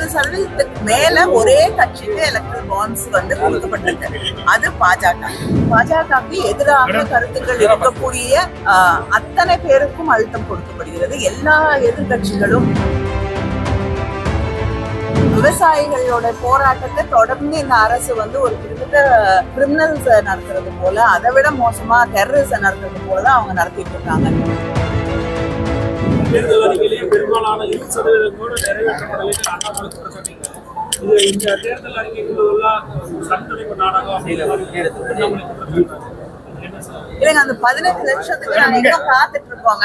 50% மேல ஒரே கட்சிக்கு எலக்ட்ரல் பாண்ட்ஸ் வந்து கொடுக்கப்பட்டிருக்கு. அது பாஜகவுக்கு எதிராக கருத்துக்கள் இருக்கக்கூடிய அத்தனை பேருக்கும் அழுத்தம் கொடுக்கப்படுகிறது. எல்லா எதிர்கட்சிகளும் விவசாயிகளோட போராட்டத்தை தொடர்ந்து இந்த அரசு வந்து ஒரு கிட்டத்தட்ட கிரிமினல்ஸ் நடத்துறது போல, அதை விட மோசமா டெரரிஸ்ட் நடத்துறது போலதான் அவங்க நடத்திட்டு இருக்காங்க. தேர்தல் அறிக்கையிலேயே பெரும்பாலான 20% கூட நிறைவேற்றப்படலை. இந்த தேர்தல் அறிக்கைக்குள்ள சட்டமன்ற நாடகம் இல்லைங்க, அந்த 15 லட்சத்துக்கு நாங்க இன்னும் காத்துட்டு இருக்கோங்க.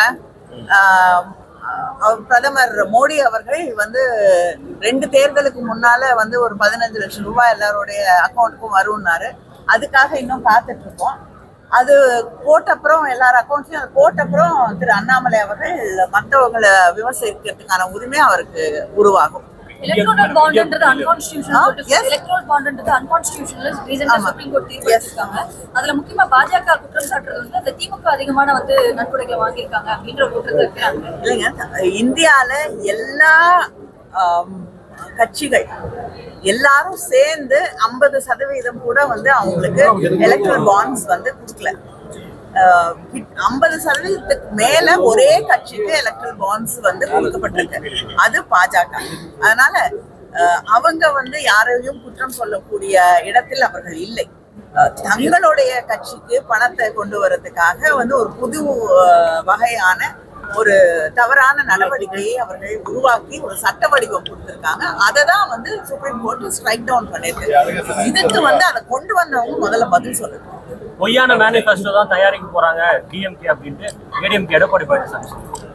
பிரதமர் மோடி அவர்கள் வந்து 2 தேர்தலுக்கு முன்னால வந்து ஒரு 15 லட்சம் ரூபாய் எல்லாருடைய அக்கௌண்ட்டுக்கும் வரும்னாரு. அதுக்காக இன்னும் காத்துட்டு இருக்கோம். அது போட்டப்புறம் எல்லார் அக்கௌண்ட்ஸையும் போட்டப்புறம் திரு அண்ணாமலை அவர்கள் மற்றவங்களை விமர்சிக்கிறதுக்கான உரிமை அவருக்கு உருவாகும். எலக்ட்ரல் பாண்ட்ன்றது அன்கான்ஸ்டிடியூஷனல். எலக்ட்ரல் பாண்ட்ன்றது அன்கான்ஸ்டிடியூஷனல். ரீசன்ட்டா சுப்ரீம் கோர்ட் தீர்ப்பு எடுத்திருக்காங்க. அதுல முக்கியமா பாஜக குற்றம் சாட்டுறது வந்து அந்த திமுக அதிகமான வந்து நன்கொடைகளை வாங்கியிருக்காங்க அப்படின்ற குற்றத்தை வைக்கிறாங்க. இல்லைங்க, இந்தியால எல்லா கட்சிகள் எல்லாரும் சேர்ந்து 50% கூட வந்து அவங்களுக்கு எலக்ட்ரல் பாண்ட்ஸ் வந்து கொடுக்கல. 50% மேல ஒரே கட்சிக்கு எலக்ட்ரல் பாண்ட்ஸ் வந்து கொடுக்கப்பட்டிருக்கு. அது பாஜக. அதனால அவங்க வந்து யாரையும் குற்றம் சொல்லக்கூடிய இடத்தில் அவர்கள் இல்லை. தங்களுடைய கட்சிக்கு பணத்தை கொண்டு வரதுக்காக வந்து ஒரு புது வகையான ஒரு தவறான நடவடிக்கையை அவர்கள் உருவாக்கி ஒரு சட்ட வடிவம் கொடுத்திருக்காங்க. அதை தான் வந்து சுப்ரீம் கோர்ட் ஸ்ட்ரைக் டவுன் பண்ணிருக்கு. இதுக்கு வந்து அதை கொண்டு வந்தவங்க முதல்ல பதில் சொல்லுங்க. பொய்யான மேனிஃபெஸ்டோ தான் தயாரிக்க போறாங்க டிஎம்கே அப்படின்ட்டு ஏடிஎம்கே எடப்பாடி பழனிசாமி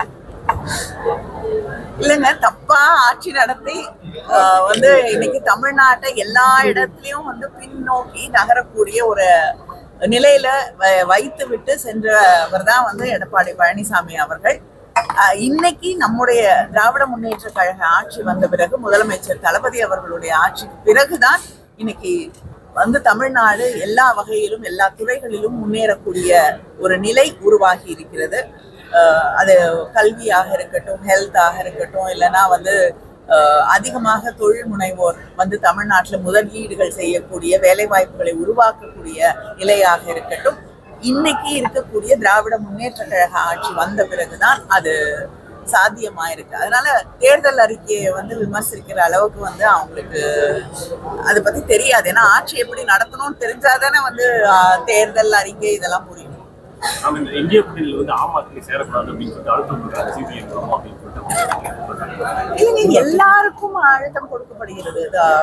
இல்லைங்க, தப்பா ஆட்சி நடத்தி வந்து இன்னைக்கு தமிழ்நாட்டை எல்லா இடத்துலயும் வந்து பின்னோக்கி நகரக்கூடிய ஒரு நிலையில வைத்து விட்டு சென்றவர் தான் வந்து எடப்பாடி பழனிசாமி அவர்கள். இன்னைக்கு நம்முடைய திராவிட முன்னேற்ற கழக ஆட்சி வந்த பிறகு, முதலமைச்சர் தளபதி அவர்களுடைய ஆட்சிக்கு பிறகுதான் இன்னைக்கு வந்து தமிழ்நாடு எல்லா வகையிலும் எல்லா துறைகளிலும் முன்னேறக்கூடிய ஒரு நிலை உருவாகி இருக்கிறது. அது கல்வியாக இருக்கட்டும், ஹெல்த்தாக இருக்கட்டும், இல்லைன்னா வந்து அதிகமாக தொழில் முனைவோர் வந்து தமிழ்நாட்டில் முதலீடுகள் செய்யக்கூடிய, வேலை வாய்ப்புகளை உருவாக்கக்கூடிய நிலையாக இருக்கட்டும், இன்னைக்கு இருக்கக்கூடிய திராவிட முன்னேற்ற கழக ஆட்சி வந்த பிறகுதான் அது சாத்தியமாயிருக்கு. அதனால தேர்தல் அறிக்கையை வந்து விமர்சிக்கிற அளவுக்கு வந்து அவங்களுக்கு அதை பத்தி தெரியாது. ஏன்னா ஆட்சி எப்படி நடத்தணும்னு தெரிஞ்சாதானே வந்து தேர்தல் அறிக்கை இதெல்லாம் புரியும். இந்திய கூட்டணியில் வந்து ஆம் ஆத்மி சேரக்கூடாது அப்படின்னு சொல்லிட்டு அழுத்தம் சிபிஎம் அப்படின்னு எல்லாருக்கும் அழுத்தம் கொடுக்கப்படுகிறது.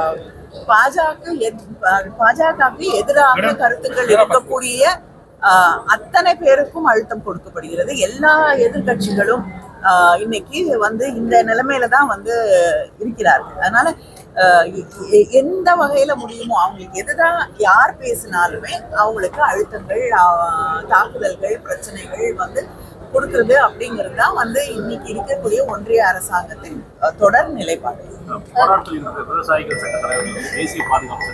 பாஜகவுக்கு எதிராக கருத்துக்கள் இருக்கக்கூடிய அத்தனை பேருக்கும் அழுத்தம் கொடுக்கப்படுகிறது. எல்லா எதிர்கட்சிகளும் இன்னைக்கு வந்து இந்த நிலைமையில தான் வந்து இருக்கிறார்கள். அதனால எந்த வகையில முடியுமோ அவங்களுக்கு எதுதான் யார் பேசினாலுமே அவங்களுக்கு அழுத்தங்கள், தாக்குதல்கள், பிரச்சனைகள் வந்து கொடுக்கறது அப்படிங்கிறது தான் வந்து இன்னைக்கு இருக்கக்கூடிய ஒன்றிய அரசாங்கத்தின் தொடர் நிலைப்பாடு. விவசாயிகள் சட்ட தலைவர்கள் தேசிய பாதுகாப்பு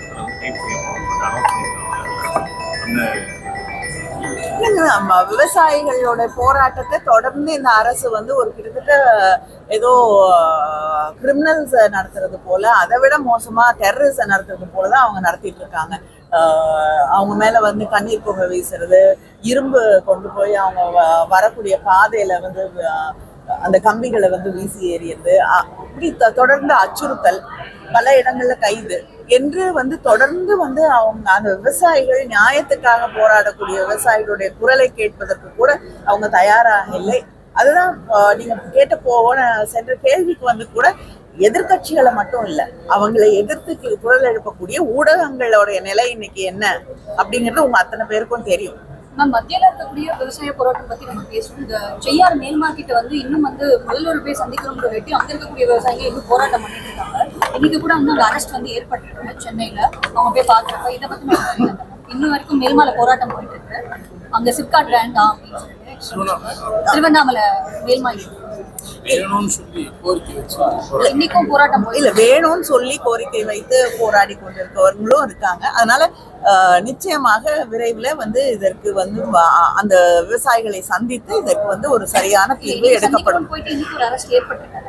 விவசாயிகளோட போராட்டத்தை தொடர்ந்து இந்த அரசு வந்து ஒரு கிட்டத்தட்ட ஏதோ கிரிமினல்ஸ் நடத்துறது போல, அதை விட மோசமா டெரரிஸ்ட் நடத்துறது போலதான் அவங்க நடத்திட்டு இருக்காங்க. அவங்க மேல வந்து கண்ணீர் புகை வீசுறது, இரும்பு கொண்டு போய் அவங்க வரக்கூடிய பாதையில வந்து அந்த கம்பிகளை வந்து வீசி எறியது, இப்படி தொடர்ந்து அச்சுறுத்தல், பல இடங்கள்ல கைது என்று வந்து தொடர்ந்து வந்து அவங்க அந்த விவசாயிகள் நியாயத்துக்காக போராடக்கூடிய விவசாயிகளுடைய குரலை கேட்பதற்கு கூட அவங்க தயாராக இல்லை. அதுதான் நீங்க கேட்ட சென்ற கேள்விக்கு வந்து கூட எதிர்கட்சிகளை மட்டும் இல்ல, அவங்களை எதிர்த்து குரல் எழுப்பக்கூடிய ஊடகங்களோட நிலை இன்னைக்கு என்ன அப்படிங்கிறது உங்க அத்தனை பேருக்கும் தெரியும். மத்தியில இருக்கக்கூடிய விவசாய போராட்டம் பத்தி நம்ம பேசுவோம். இந்த செய்யார் மேல் மார்க்கெட்டை வந்து இன்னும் வந்து முதல்வர் போய் சந்திக்கணும்ன்ற வெட்டி அங்க இருக்கக்கூடிய விவசாயிகள் இன்னும் போராட்டம் பண்ணிட்டு இருக்காங்க. இன்னைக்கு கூட வந்து ஒரு அரெஸ்ட் வந்து ஏற்பட்டு சென்னையில அவங்க போய் பாக்குறாங்க. இதை பத்தி இன்னும் வரைக்கும் மேல்மால போராட்டம் போயிட்டு இருக்கு. அங்க சிப்காட் வேண்டாம் அப்படின்னு சொல்லிட்டு திருவண்ணாமலை மேல்மார்க்கெட் வேணும்னு சொல்லி கோரிக்கை வச்சு இன்னைக்கும் போராட்டம் இல்ல வேணும்னு சொல்லி கோரிக்கை வைத்து போராடி கொண்டிருக்கவர்களும் இருக்காங்க. அதனால நிச்சயமாக விரைவில் வந்து இதற்கு வந்து அந்த விவசாயிகளை சந்தித்து இதற்கு வந்து ஒரு சரியான தீர்வு எடுக்கப்படும். போயிட்டு இன்னைக்கு ஒரு அரெஸ்ட் ஏற்பட்டிருக்காங்க.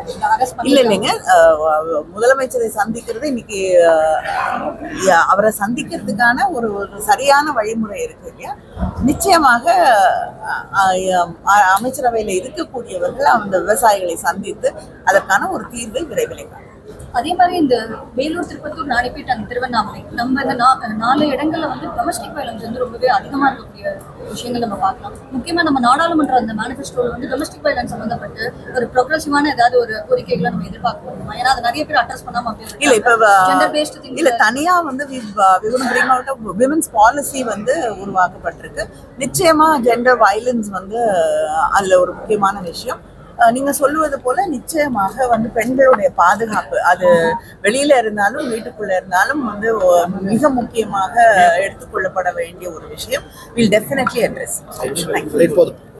அரெஸ்ட் இல்ல இல்லைங்க, முதலமைச்சரை சந்திக்கிறது இன்னைக்கு அவரை சந்திக்கிறதுக்கான ஒரு சரியான வழிமுறை இருக்கு இல்லையா. நிச்சயமாக அமைச்சரவையில இருக்கக்கூடியவர்கள் அந்த விவசாயிகளை சந்தித்து அதற்கான ஒரு தீர்வை விரைவில் காணும். அதே மாதிரி இந்த வேலூர், திருப்பத்தூர், நாடிப்பேட் அண்ட் திருவண்ணாமலை நம்ம இந்த 4 இடங்கள்ல வந்து டொமஸ்டிக் வயலன்ஸ் வந்து ரொம்பவே அதிகமா இருக்கக்கூடிய விஷயங்கள் நம்ம பார்க்கலாம். முக்கியமா நம்ம நாடாளுமன்ற அந்த மேனிஃபெஸ்டோல வந்து டொமஸ்டிக் வயலன்ஸ் சம்பந்தப்பட்டு ஒரு ப்ரோக்ரஸிவான ஏதாவது ஒரு கோரிக்கைகளை நம்ம எதிர்பார்க்க முடியுமா? ஏன்னா அதை நிறைய பேர் அட்ரஸ் பண்ணாம இல்ல இப்ப இல்ல தனியா வந்து விமென்ஸ் பாலிசி வந்து உருவாக்கப்பட்டிருக்கு. நிச்சயமா ஜெண்டர் வயலன்ஸ் வந்து அதுல ஒரு முக்கியமான விஷயம். நீங்க சொல்லுவது போல நிச்சயமாக வந்து பெண்களுடைய பாதுகாப்பு, அது வெளியில இருந்தாலும் வீட்டுக்குள்ள இருந்தாலும் வந்து மிக முக்கியமாக எடுத்துக்கொள்ளப்பட வேண்டிய ஒரு விஷயம். Will definitely address.